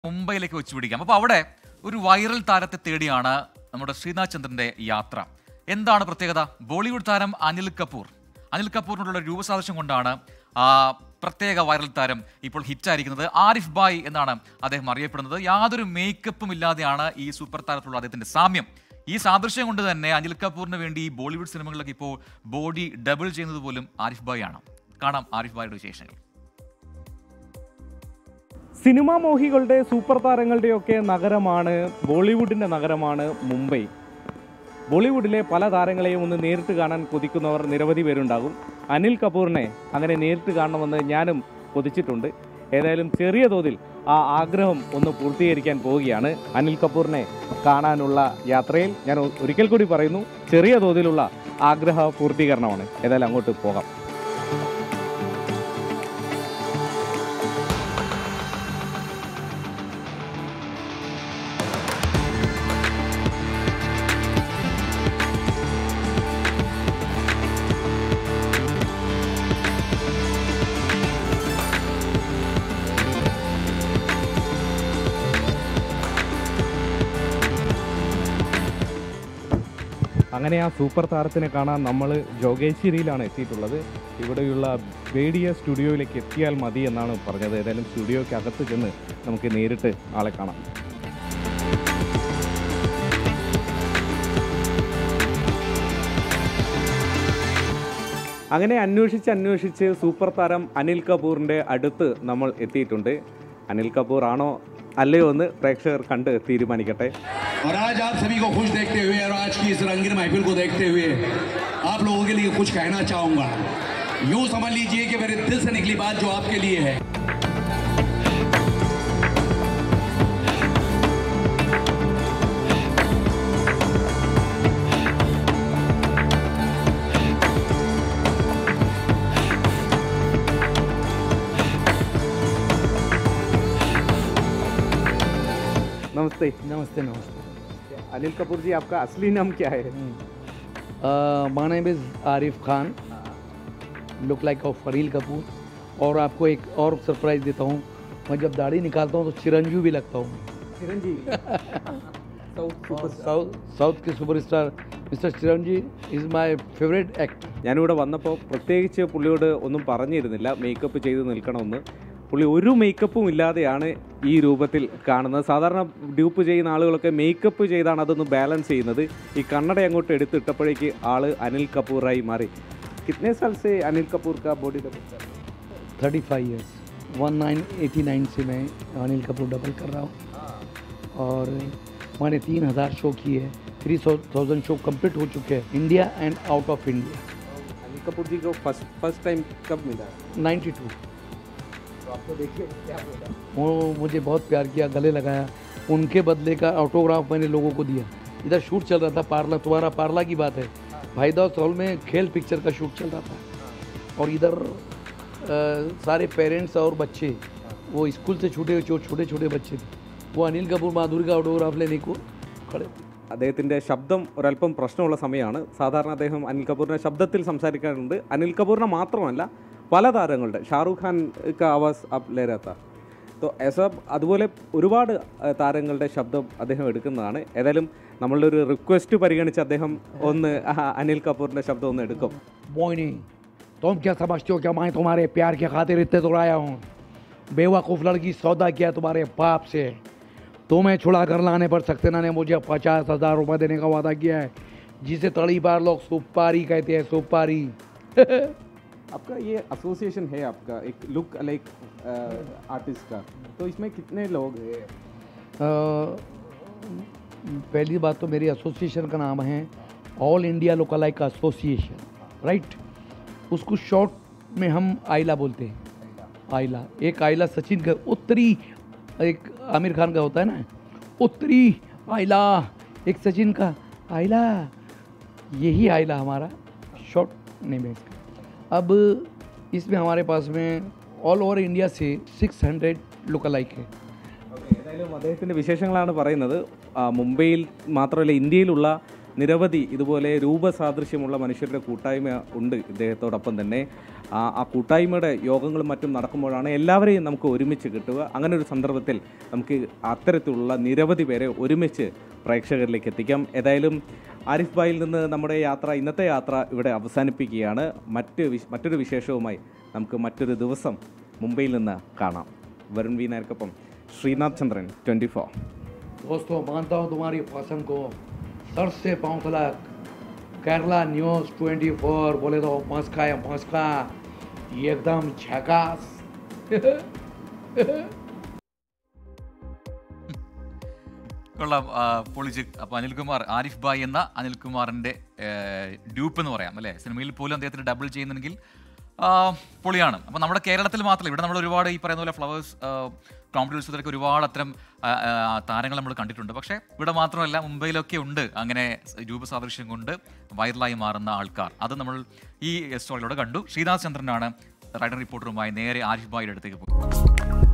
മുംബൈയിലേക്ക് വെച്ച് പിടിക്കാം. അപ്പോൾ അവിടെ ഒരു വൈറൽ താരത്തെ തേടിയാണ് നമ്മുടെ ശ്രീനാഥ് ചന്ദ്രന്റെ യാത്ര. എന്താണ് പ്രത്യേകത? ബോളിവുഡ് താരം അനിൽ കപൂറിനുള്ള രൂപസാദൃശ്യം കൊണ്ടാണ് പ്രത്യേക വൈറൽ താരം ഇപ്പോൾ ഹിറ്റായിരിക്കുന്നത്. ആരിഫ് ഭായ് എന്നാണ് അദ്ദേഹം അറിയപ്പെടുന്നത്. യാതൊരു മേക്കപ്പും ഇല്ലാതെയാണ് ഈ സൂപ്പർ താരത്തിലുള്ള അദ്ദേഹത്തിന്റെ സാമ്യം. ഈ സാദൃശ്യം കൊണ്ട് തന്നെ അനിൽ കപൂറിന് വേണ്ടി ബോളിവുഡ് സിനിമകളിലൊക്കെ ഇപ്പോൾ ബോഡി ഡബിൾ ചെയ്യുന്നത് പോലും ആരിഫ് ഭായ് ആണ്. കാണാം ആരിഫ് ഭായിയുടെ വിശേഷങ്ങൾ. സിനിമാ മോഹികളുടെ സൂപ്പർ താരങ്ങളുടെയൊക്കെ നഗരമാണ്, ബോളിവുഡിൻ്റെ നഗരമാണ് മുംബൈ. ബോളിവുഡിലെ പല താരങ്ങളെയും ഒന്ന് നേരിട്ട് കാണാൻ കൊതിക്കുന്നവർ നിരവധി പേരുണ്ടാകും. അനിൽ കപൂറിനെ അങ്ങനെ നേരിട്ട് കാണണമെന്ന് ഞാനും കൊതിച്ചിട്ടുണ്ട്. ഏതായാലും ചെറിയ തോതിൽ ആ ആഗ്രഹം ഒന്ന് പൂർത്തീകരിക്കാൻ പോവുകയാണ്. അനിൽ കപൂറിനെ കാണാനുള്ള യാത്രയിൽ ഞാൻ ഒരിക്കൽ കൂടി പറയുന്നു, ചെറിയ തോതിലുള്ള ആഗ്രഹ പൂർത്തീകരണമാണ്. ഏതായാലും അങ്ങോട്ട് പോകാം. അങ്ങനെ ആ സൂപ്പർ താരത്തിനെ കാണാൻ നമ്മൾ ജോഗേശ്വരിയിലാണ് എത്തിയിട്ടുള്ളത്. ഇവിടെയുള്ള ബേഡിയ സ്റ്റുഡിയോയിലേക്ക് എത്തിയാൽ മതി എന്നാണ് പറഞ്ഞത്. ഏതായാലും സ്റ്റുഡിയോയ്ക്ക് അകത്ത് ചെന്ന് നമുക്ക് നേരിട്ട് ആളെ കാണാം. അങ്ങനെ അന്വേഷിച്ച് സൂപ്പർ താരം അനിൽ കപൂറിൻ്റെ അടുത്ത് നമ്മൾ എത്തിയിട്ടുണ്ട്. അനിൽ കപൂർ ആണോ അല്ലയോ എന്ന് പ്രേക്ഷകർ കണ്ട് തീരുമാനിക്കട്ടെ. और आज आप सभी को खुश देखते हुए और आज की इस रंगीन महफिल को देखते हुए आप लोगों के लिए कुछ कहना चाहूँगा. यूँ समझ लीजिए कि मेरे दिल से निकली बात जो आपके लिए है. नमस्ते. नमस्ते नमस्ते. अनिल कपूर जी, आपका असली नाम क्या है? My name is Arif Khan, look like of Anil Kapoor. और आपको एक और सरप्राइज़ देता हूँ, मैं जब दाढ़ी निकालता हूँ तो चिरंजीवी भी लगता हूँ. चिरंजीवी साउथ के superstar mister Chiranjeevi is my favourite actor. ഞാനിവിടെ വന്നപ്പോൾ പ്രത്യേകിച്ച് പുള്ളിയോട് ഒന്നും പറഞ്ഞിരുന്നില്ല മേക്കപ്പ് ചെയ്ത് നിൽക്കണമെന്ന്. പുള്ളി ഒരു മേക്കപ്പും ഇല്ലാതെയാണ് ഈ രൂപത്തിൽ കാണുന്നത്. സാധാരണ ഡ്യൂപ്പ് ചെയ്യുന്ന ആളുകളൊക്കെ മേക്കപ്പ് ചെയ്താണ് അതൊന്ന് ബാലൻസ് ചെയ്യുന്നത്. ഈ കണ്ണട അങ്ങോട്ട് എടുത്തിട്ടപ്പോഴേക്ക് ആള് അനിൽ കപൂറായി മാറി. കിतने साल से अनिल कपूर का बॉडी डबल कर रहा है? 35 ईयर्स. 1989 से मैं अनिल कपूर डबल कर रहा हूँ. और मैंने 3000 शो किए हैं. 3000 शो कंप्लीट हो चुके हैं India and out of India. Anil Kapoor ji को फर्स्ट टाइम कब मिला? 92. आपको देखिए क्या बोला? वो मुझे बहुत प्यार किया, गले लगाया. उनके बदले का ऑटोग्राफ मैंने लोगों को दिया. इधर शूट चल रहा था पार्ला, तुम्हारा पार्ला की बात है, भाईदास हॉल में खेल पिक्चर का शूट चल रहा था. और इधर सारे पेरेंट्स और बच्चे, वो स्कूल से छूटे जो छोटे छोटे बच्चे थे, वो अनिल कपूर माधुरी का ऑटोग्राफ लेने को खड़े थे. അദ്ദേഹത്തിൻ്റെ ശബ്ദം ഒരല്പം പ്രശ്നമുള്ള സമയമാണ്. സാധാരണ അദ്ദേഹം അനിൽ കപൂറിൻ്റെ ശബ്ദത്തിൽ സംസാരിക്കാറുണ്ട്. അനിൽ കപൂറിനെ മാത്രമല്ല പല താരങ്ങളുടെ, ഷാറൂഖ് ഖാൻ का आवाज़ आप ले रहा था तो ऐसा അതുപോലെ ഒരുപാട് താരങ്ങളുടെ ശബ്ദം അദ്ദേഹം എടുക്കുന്നതാണ്. ഏതായാലും നമ്മളുടെ ഒരു റിക്വസ്റ്റ് പരിഗണിച്ച് അദ്ദേഹം ഒന്ന് അനിൽ കപൂറിൻ്റെ ശബ്ദം ഒന്ന് എടുക്കും. मोइनी, तुम क्या समझते हो क्या मैं तुम्हारे प्यार के खातिर इतने दौड़ाया हूँ? बेवकूफ़ लड़की सौदा किया तुम्हारे बाप से. तुम्हें छुड़ा कर लाने पर सक्सेना ने मुझे 50,000 रुपये देने का वादा किया है, जिसे तड़ी बार लोग सुपारी कहते हैं. सुपारी. आपका ये एसोसिएशन है, आपका एक लुक लाइक आर्टिस्ट का, तो इसमें कितने लोग हैं? पहली बात तो मेरी एसोसिएशन का नाम है all India look like association, right. उसको शॉर्ट में हम आइला बोलते हैं. आइला, एक आइला सचिन का, उत्तरी एक आमिर खान का होता है ना, उत्तरी आइला, एक सचिन का आइला. यही आइला हमारा शॉर्ट नेम है इसका. अब इसमें हमारे पास में ऑल ओवर इंडिया से 600 लुक लाइक है. ഏതായാലും അദ്ദേഹത്തിൻ്റെ വിശേഷങ്ങളാണ് പറയുന്നത്. മുംബൈയിൽ മാത്രമല്ല ഇന്ത്യയിലുള്ള നിരവധി ഇതുപോലെ രൂപസാദൃശ്യമുള്ള മനുഷ്യരുടെ കൂട്ടായ്മ ഉണ്ട് ഇദ്ദേഹത്തോടൊപ്പം തന്നെ. ആ കൂട്ടായ്മയുടെ യോഗങ്ങളും മറ്റും നടക്കുമ്പോഴാണ് എല്ലാവരെയും നമുക്ക് ഒരുമിച്ച് കിട്ടുക. അങ്ങനെ ഒരു സന്ദർഭത്തിൽ നമുക്ക് അത്തരത്തിലുള്ള നിരവധി പേരെ ഒരുമിച്ച് പ്രേക്ഷകരിലേക്ക് എത്തിക്കാം. ഏതായാലും ആരിഫ് ഭായിൽ നിന്ന് നമ്മുടെ ഇന്നത്തെ യാത്ര ഇവിടെ അവസാനിപ്പിക്കുകയാണ്. മറ്റൊരു വിശേഷവുമായി നമുക്ക് മറ്റൊരു ദിവസം മുംബൈയിൽ നിന്ന് കാണാം. വരുൺ വി നായർക്കൊപ്പം ശ്രീനാഥ് ചന്ദ്രൻ, 24. दोस्तों मानता हूँ तुम्हारी भाषण को सर से पाँव तक. केरला न्यूज़ 24 बोले तो मस्का एकदम झकास. കൊള്ളാം, പൊളിച്ച്. അപ്പോൾ അനിൽകുമാർ, ആരിഫ് ഭായ് എന്ന അനിൽകുമാറിൻ്റെ ഡ്യൂപ്പ് എന്ന് പറയാം അല്ലേ. സിനിമയിൽ പോലും അദ്ദേഹത്തിന് ഡബിൾ ചെയ്യുന്നുണ്ടെങ്കിൽ പൊളിയാണ്. അപ്പോൾ നമ്മുടെ കേരളത്തിൽ മാത്രമല്ല, ഇവിടെ നമ്മൾ ഒരുപാട് ഈ പറയുന്ന പോലെ ഫ്ലവേഴ്സ് കോമഡി ഉത്സവത്തിലൊക്കെ ഒരുപാട് അത്തരം താരങ്ങൾ നമ്മൾ കണ്ടിട്ടുണ്ട്. പക്ഷേ ഇവിടെ മാത്രമല്ല, മുംബൈയിലൊക്കെ ഉണ്ട് അങ്ങനെ രൂപസാദൃശ്യം കൊണ്ട് വൈറലായി മാറുന്ന ആൾക്കാർ. അത് നമ്മൾ ഈ സ്റ്റോറിലൂടെ കണ്ടു. ശ്രീനാഥ് ചന്ദ്രനാണ് റൈഡർ റിപ്പോർട്ടറുമായി നേരെ ആരിഫ് ഭായിയുടെ അടുത്തേക്ക് പോയി.